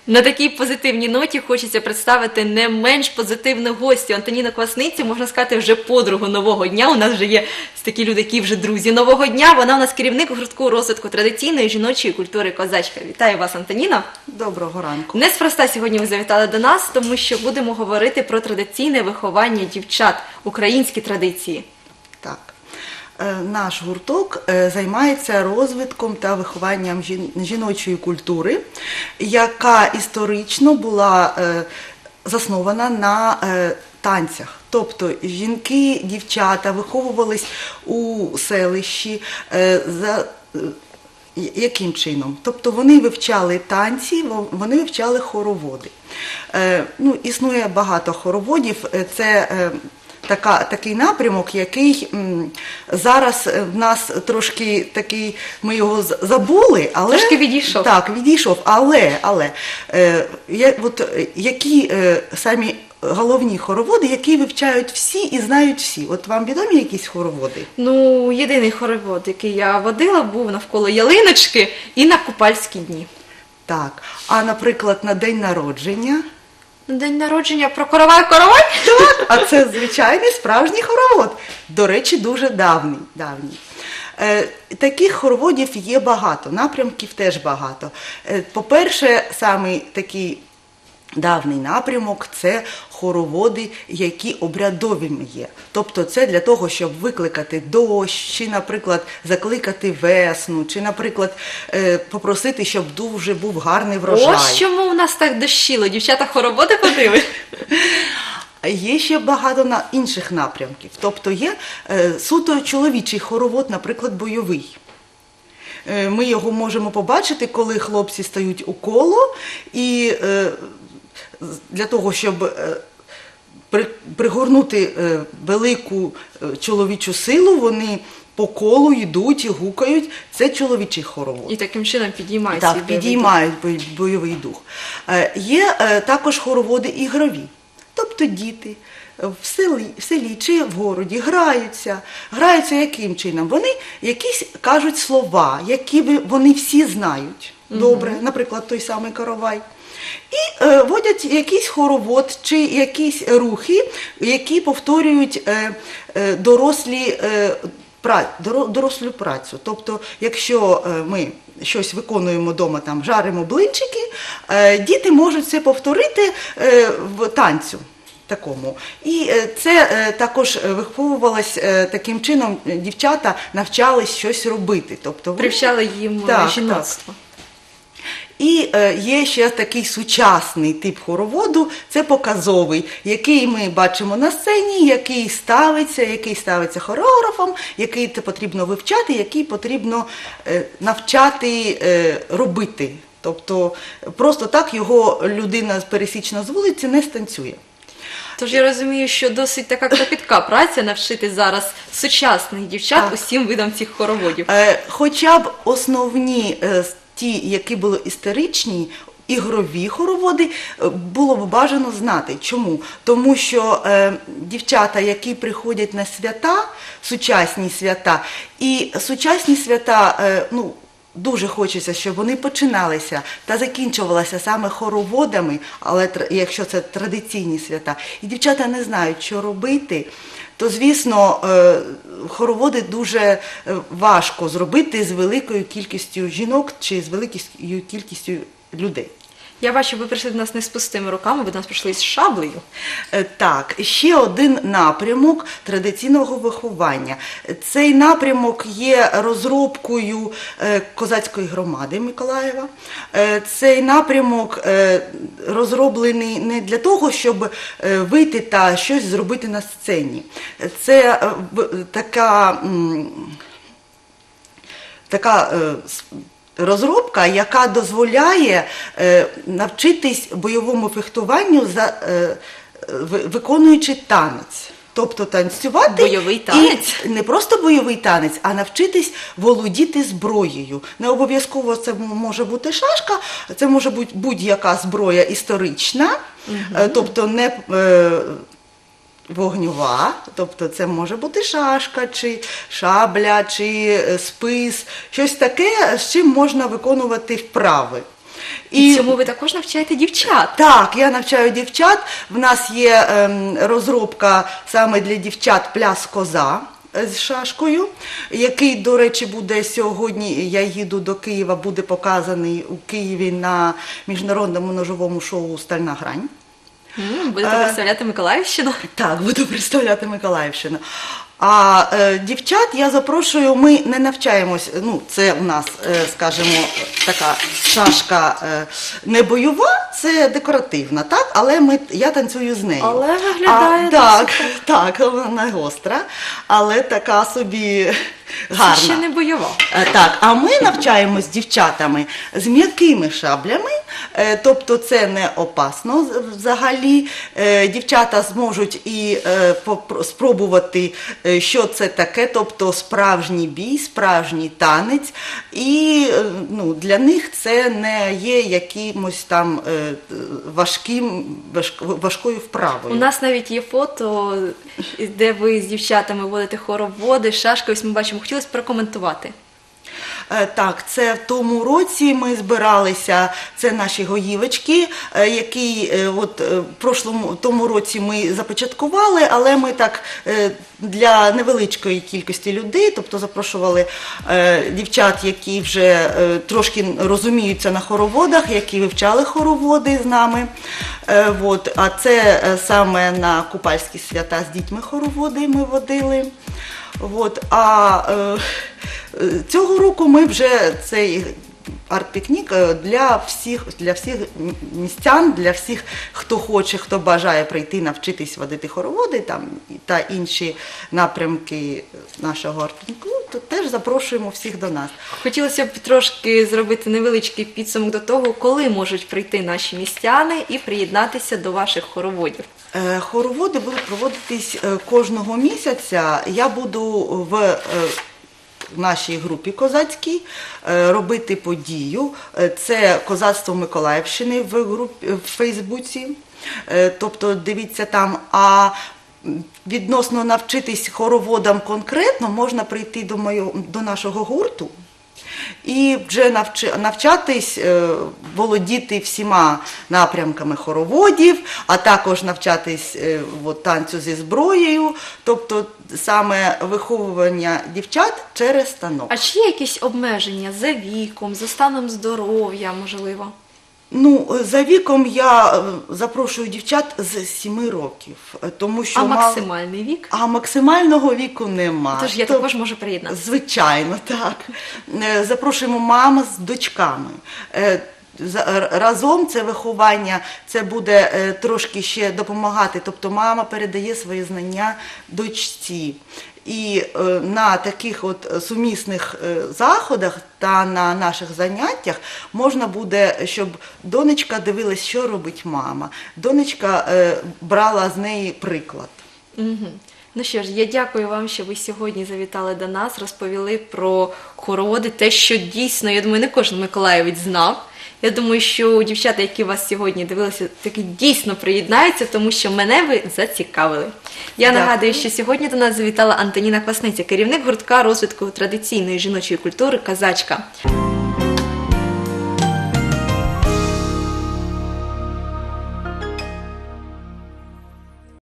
На такій позитивній ноті хочеться представити не менш позитивну гостю. Антоніну Квасницю, можна сказати, вже подругу нового дня. У нас вже є такі люди, які вже друзі нового дня. Вона у нас керівник гуртку розвитку традиційної жіночої культури «Козачка». Вітаю вас, Антоніна. Доброго ранку. Неспроста сьогодні ви завітали до нас, тому що будемо говорити про традиційне виховання дівчат, українські традиції. Так. Наш гурток займається розвитком та вихованням жіночої культури, яка історично була заснована на танцях. Тобто жінки, дівчата виховувались у селищі яким чином? Тобто вони вивчали танці, вони вивчали хороводи. Існує багато хороводів, це такий напрямок, який зараз в нас трошки такий, ми його забули, але… Трошки відійшов. Так, відійшов, але які самі головні хороводи, які вивчають всі і знають всі? От вам відомі якісь хороводи? Єдиний хоровод, який я водила, був навколо ялиночки і на купальські дні. Так, а, наприклад, на день народження? День народження про коровай-коровай? Так, а це звичайний справжній хоровод. До речі, дуже давній. Таких хороводів є багато, напрямків теж багато. По-перше, самий такий давній напрямок – це хороводи, які обрядовими є. Тобто це для того, щоб викликати дощ, чи, наприклад, закликати весну, чи, наприклад, попросити, щоб дуже був гарний врожай. Ось чому у нас так дощило. Дівчата хороводи ходили? Є ще багато інших напрямків. Тобто є суто чоловічий хоровод, наприклад, бойовий. Ми його можемо побачити, коли хлопці стають у коло, і для того, щоб пригорнути велику чоловічу силу, вони по колу йдуть і гукають. Це чоловічий хоровод. І таким чином підіймають Так, підіймають бойовий дух. Є також хороводи ігрові. Тобто діти в селі чи в городі граються. Граються яким чином? Вони якісь кажуть слова, які вони всі знають добре, наприклад, той самий коровай. І водять якийсь хоровод чи якісь рухи, які повторюють дорослу працю. Тобто, якщо ми щось виконуємо вдома, там, жаримо блинчики, діти можуть це повторити в танцю такому. І це також виховувалось таким чином, дівчата навчались щось робити. Тобто, привчали їм жіноцтво. І є ще такий сучасний тип хороводу, це показовий, який ми бачимо на сцені, який ставиться хореографом, який потрібно вивчати, який потрібно навчати робити. Тобто просто так його людина пересічна з вулиці не станцює. Тож я розумію, що досить така кропітка праця навчити зараз сучасних дівчат усім видам цих хороводів. Хоча б основні ті, які були історичні, ігрові хороводи, було б бажано знати. Чому? Тому що дівчата, які приходять на свята, сучасні свята, і сучасні свята, дуже хочеться, щоб вони починалися та закінчувалися саме хороводами, але якщо це традиційні свята, і дівчата не знають, що робити, то, звісно, хороводи дуже важко зробити з великою кількістю жінок чи з великою кількістю людей. Я бачу, ви прийшли до нас не з пустими руками, ви до нас прийшли з шаблею. Так, ще один напрямок традиційного виховання. Цей напрямок є розробкою козацької громади Миколаєва. Цей напрямок розроблений не для того, щоб вийти та щось зробити на сцені. Це така розробка, яка дозволяє навчитись бойовому фехтуванню, виконуючи танець. Тобто танцювати, бойовий танець. І не просто бойовий танець, а навчитись володіти зброєю. Не обов'язково це може бути шашка, це може бути будь-яка зброя історична, тобто не вогнева, тобто це може бути шашка, чи шабля, чи спис, щось таке, з чим можна виконувати вправи. І цьому ви також навчаєте дівчат. Так, я навчаю дівчат. В нас є розробка саме для дівчат пляс коза з шашкою, який, до речі, буде сьогодні, я їду до Києва, буде показаний у Києві на міжнародному ножовому шоу «Стальна грань». Будете представляти Миколаївщину? Так, буду представляти Миколаївщину. А дівчат я запрошую, ми не навчаємось, ну це у нас, скажімо, така шашка не бойова, це декоративна, так? Але я танцюю з нею. Але виглядає так, вона гостра, але така собі гарна. Це ще не бойова. Так, а ми навчаємось з дівчатами з м'якими шаблями, тобто це не опасно взагалі. Дівчата зможуть і спробувати, що це таке, тобто справжній бій, справжній танець. І для них це не є якимось там важкою вправою. У нас навіть є фото, де ви з дівчатами водите хороводи, шашки, ось ми бачимо. Хотілося б прокоментувати. Так, це в тому році ми збиралися, це наші гоївочки, які в тому році ми започаткували, але ми так для невеличкої кількості людей, тобто запрошували дівчат, які вже трошки розуміються на хороводах, які вивчали хороводи з нами. А це саме на Купальські свята з дітьми хороводи ми водили. Цього року ми вже цей арт-пікнік для всіх містян, для всіх, хто хоче, хто бажає прийти навчитись водити хороводи та інші напрямки нашого арт-пікніку, то теж запрошуємо всіх до нас. Хотілося б трошки зробити невеличкий підсумок до того, коли можуть прийти наші містяни і приєднатися до ваших хороводів. Хороводи будуть проводитись кожного місяця. Я буду в нашій групі козацькій робити подію. Це козацтво Миколаївщини в Фейсбуці. Тобто дивіться там, а відносно навчитись хороводам конкретно можна прийти до нашого гурту і вже навчатись, володіти всіма напрямками хороводів, а також навчатись танцю зі зброєю, тобто саме виховування дівчат через станок. А чи є якісь обмеження за віком, за станом здоров'я, можливо? За віком я запрошую дівчат з 7 років, тому що максимальний вік? А максимального віку нема. Тож я також можу приєднатися? Звичайно, так. Запрошуємо мам з дочками. Разом це виховання, це буде трошки ще допомагати, тобто мама передає свої знання дочці. І на таких сумісних заходах та на наших заняттях можна буде, щоб донечка дивилась, що робить мама. Донечка брала з неї приклад. Угу. Ну що ж, я дякую вам, що ви сьогодні завітали до нас, розповіли про хороводи, те, що дійсно, я думаю, не кожен миколаївець знав. Я думаю, що дівчата, які вас сьогодні дивилися, таки дійсно приєднаються, тому що мене ви зацікавили. Я нагадую, що сьогодні до нас завітала Антоніна Квасниця, керівник гуртка розвитку традиційної жіночої культури «Казачка».